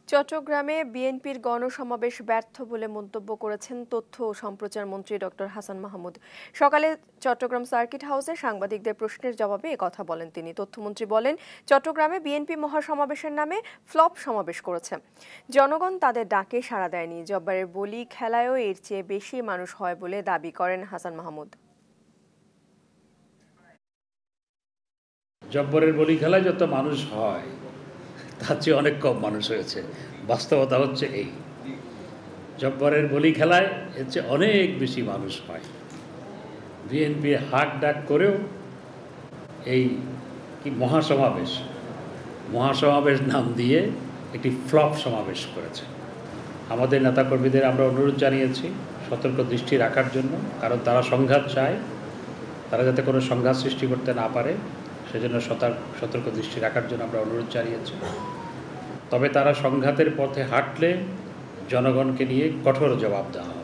চট্টগ্রামে বিএনপির গণসমাবেশ ব্যর্থ বলে মন্তব্য করেছেন তথ্য ও সম্প্রচার মন্ত্রী ডক্টর হাসান মাহমুদ। সকালে চট্টগ্রাম সার্কিট হাউসে সাংবাদিকদের প্রশ্নের জবাবে একথা বলেন তিনি। তথ্যমন্ত্রী বলেন, চট্টগ্রামে বিএনপি মহাসমাবেশের নামে ফ্লপ সমাবেশ করেছে। জনগণ তাদের ডাকে সাড়া দেয়নি। জব্বারের বলি খেলায়ও এর চেয়ে বেশি মানুষ হয় বলে দাবি করেন হাসান মাহমুদ। জব্বরের বলি খেলায় যত মানুষ হয় তার চেয়ে অনেক কম মানুষ হয়েছে। বাস্তবতা হচ্ছে এই, জব্বরের বলি খেলায় এর চেয়ে অনেক বেশি মানুষ হয়। বিএনপি হাক ডাক করেও এই কি মহাসমাবেশ নাম দিয়ে একটি ফ্লপ সমাবেশ করেছে। আমাদের নেতাকর্মীদের আমরা অনুরোধ জানিয়েছি সতর্ক দৃষ্টি রাখার জন্য, কারণ তারা সংঘাত চায়, তারা যাতে কোনো সংঘাত সৃষ্টি করতে না পারে সেজন্য সতর্ক দৃষ্টি রাখার জন্য আমরা অনুরোধ জানিয়েছি। তবে তারা সংঘাতের পথে হাঁটলে জনগণকে নিয়ে কঠোর জবাব দেওয়া